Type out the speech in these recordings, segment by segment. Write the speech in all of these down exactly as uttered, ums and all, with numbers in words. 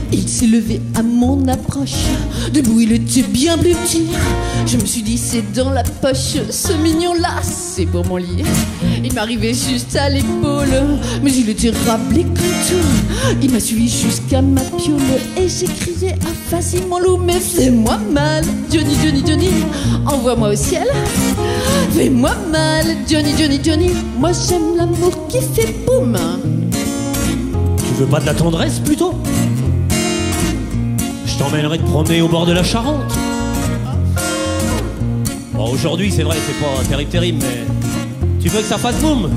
Il s'est levé à mon approche. Debout, il était bien plus petit. Je me suis dit, c'est dans la poche. Ce mignon-là, c'est pour mon lit. Il m'arrivait juste à l'épaule, mais il était rappelé comme tout. Il m'a suivi jusqu'à ma piole et j'ai crié, ah vas-y mon loup, mais fais-moi mal. Johnny, Johnny, Johnny, envoie-moi au ciel. Fais-moi mal, Johnny, Johnny, Johnny. Moi j'aime l'amour qui fait boum. Tu veux pas de la tendresse plutôt? Je t'emmènerai te promener au bord de la Charente. Bon, aujourd'hui c'est vrai, c'est pas terrible terrible, mais tu veux que ça fasse boum?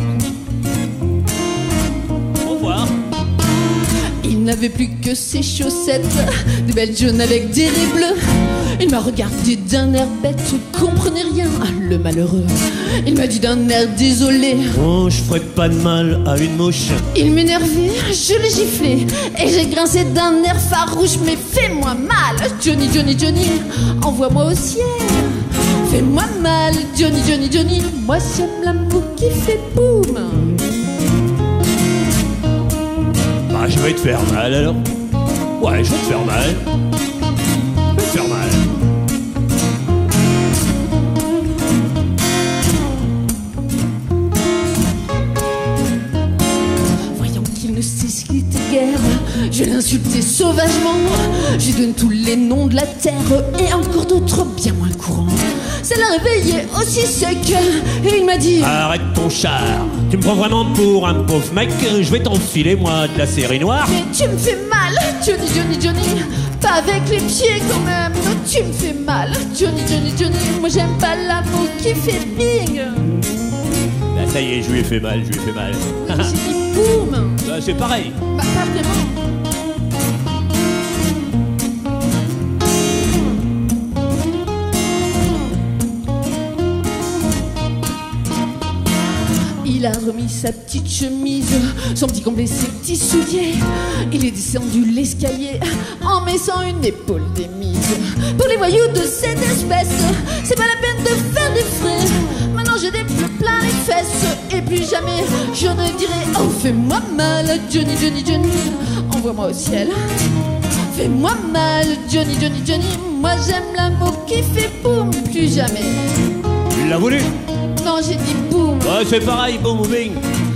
Au revoir. Il n'avait plus que ses chaussettes, des belles jaunes avec des raies bleues. Il m'a regardé d'un air bête, je comprenais rien, ah, le malheureux. Il m'a dit d'un air désolé, oh, je ferai pas de mal à une mouche. Il m'énervait, je l'ai giflé et j'ai grincé d'un air farouche. Mais fais-moi mal, Johnny, Johnny, Johnny, envoie-moi au ciel. Fais-moi mal, Johnny, Johnny, Johnny, moi j'aime l'amour qui fait boum. Bah je vais te faire mal alors. Ouais, je vais te faire mal. Je vais te faire mal. Voyant qu'il ne sait ce qu'il était guère, je l'ai insulté sauvagement. J'ai donné tous les noms de la terre et encore d'autres bien moins courants. Ça l'a réveillé aussi sec et il m'a dit, arrête ton char, tu me prends vraiment pour un pauvre mec. Je vais t'enfiler moi de la série noire. mais tu me fais mal, Johnny, Johnny, Johnny. Pas avec les pieds quand même, non tu me fais mal, Johnny, Johnny, Johnny. Moi j'aime pas l'amour qui fait bing. Bah ça y est, je lui ai fait mal, je lui ai fait mal. J'ai dit boum. Bah, c'est pareil. Bah pas vraiment. Il a remis sa petite chemise, son petit complet, ses petits souliers. Il est descendu l'escalier en mettant une épaule démise. Pour les voyous de cette espèce, c'est pas la peine de faire des frais. Maintenant j'ai des bleus plein les fesses et plus jamais je ne dirai, oh fais-moi mal, Johnny, Johnny, Johnny, envoie-moi au ciel. Fais-moi mal, Johnny, Johnny, Johnny, moi j'aime l'amour qui fait boum, plus jamais. Tu l'as voulu? Non, j'ai dit boum. Ouais, c'est pareil, boum ou bing.